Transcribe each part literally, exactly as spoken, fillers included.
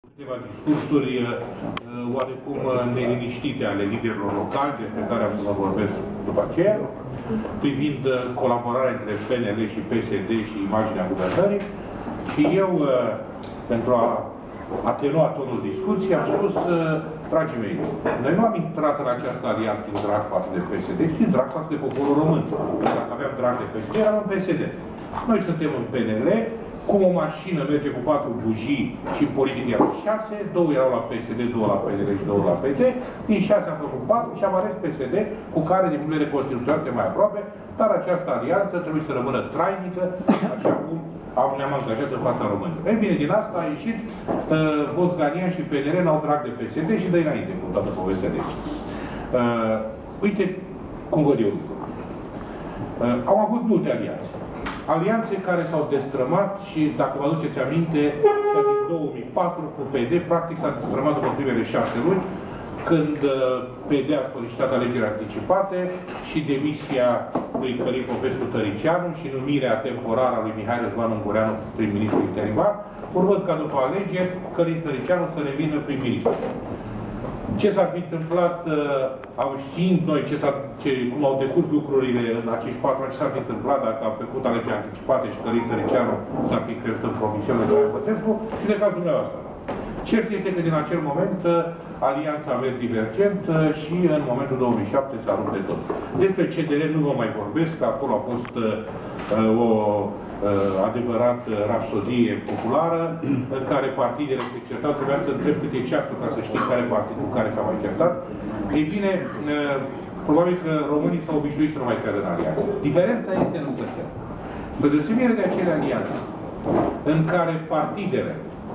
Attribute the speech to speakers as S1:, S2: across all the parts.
S1: Câteva discursuri oarecum neliniștite ale liderilor locali, despre care am să mă vorbesc după aceea, privind colaborarea între P N L și P S D și imaginea guvernării. Și eu, pentru a atenua tonul discuției, am spus, dragii mei, noi nu am intrat în această alianță din drag față de P S D, ci din drag față de poporul român. Dacă aveam drag de P S D, eram în P S D. Noi suntem în P N L, cum o mașină merge cu patru bujii și în politică erau șase, două erau la P S D, două la P N L și două la P D, din șase am făcut patru și am ales P S D, cu care, din punct de vedere constituțional, mai aproape, dar această alianță trebuie să rămână trainică, așa cum ne-am angajat în fața românilor. Ei bine, din asta a ieșit, uh, Vosganian și P N L n-au drag de P S D și dă înainte cu toată povestea de aici. Uh, uite cum văd eu lucrurile. Uh, au avut multe alianțe. Alianțe care s-au destrămat și, dacă vă aduceți aminte, cea din două mii patru cu P D, practic s-a destrămat după primele șase luni, când P D a solicitat alegeri anticipate și demisia lui Călin Popescu-Tăricianu și numirea temporară a lui Mihai Răzvan Ungureanu prim-ministru interimar, urmând ca după alegeri Călin Tăricianu să revină prim-ministru. Ce s-ar fi întâmplat, uh, au știind noi ce ce, cum au decurs lucrurile în acești patru ani, ce s-ar fi întâmplat dacă au făcut alegeri anticipate și Călin Tăricianu s-ar fi crezut în promisiunea de la Băsescu și de cazul dumneavoastră. Cert este că din acel moment alianța a mers divergent și în momentul două mii șapte s-a rupt de tot. Despre C D R nu vă mai vorbesc, că acolo a fost uh, o uh, adevărat rapsodie populară în care partidele se certau, trebuia să întreb cât e ceasul ca să știi care partid cu care s-a mai certat. Ei bine, uh, probabil că românii s-au obișnuit să nu mai creadă în alianță. Diferența este însă că, spre deosebire de acele alianțe în care partidele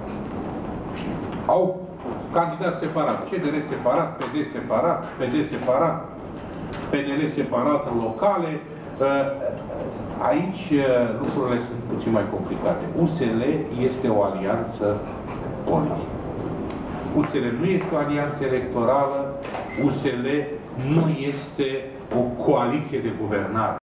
S1: au candidat separat, C D R separat, P D separat, P D separat, P N L separat, locale. Aici lucrurile sunt puțin mai complicate. U S L este o alianță politică. U S L nu este o alianță electorală, U S L nu este o coaliție de guvernare.